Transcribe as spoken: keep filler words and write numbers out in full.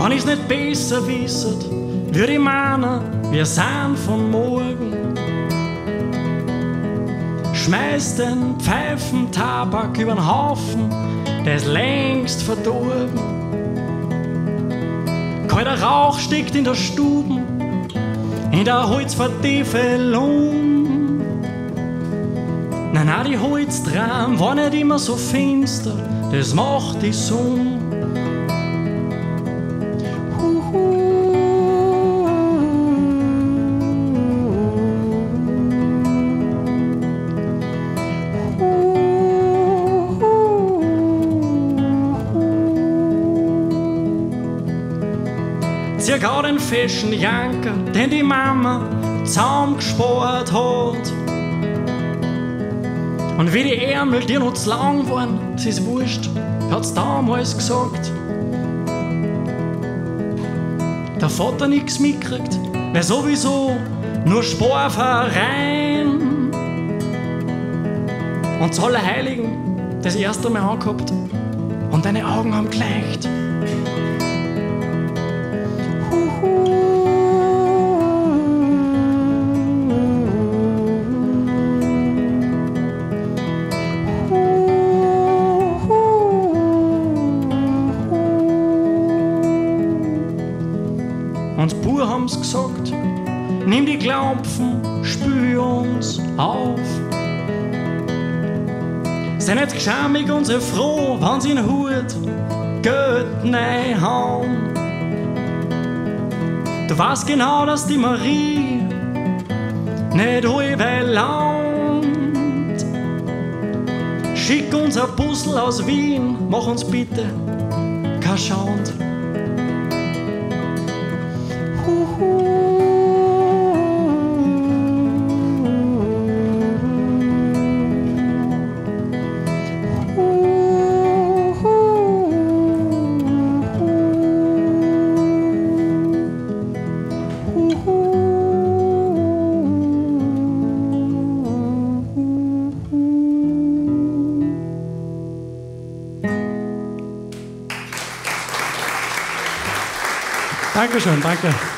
Wenn ich's nicht besser wisset, würde ich meinen, wir sind von morgen. Schmeiß den Pfeifentabak übern Haufen, der ist längst verdorben. Kalter Rauch steckt in der Stuben, in der Holzvertiefelung. Nein, nein, die Holztraum war nicht immer so finster, das macht die Sonne. Zieh auch den feschen Janker, den die Mama zusammengespart hat. Und wie die Ärmel dir noch zu lang waren, das ist wurscht, hat's damals gesagt. Der Vater nix mitkriegt, weil sowieso nur Sparverein. Und zu Allerheiligen das erste Mal angehabt und deine Augen haben geleuchtet. Und die Bauern haben's gesagt, nimm die Klampfen, spül uns auf. Sei nicht geschämig und sei froh, wenn sie in Hut Geld reinhauen. Du weißt genau, dass die Marie nicht allweil launt. Schick uns ein Puzzle aus Wien, mach uns bitte kein Schand. Dankeschön, danke.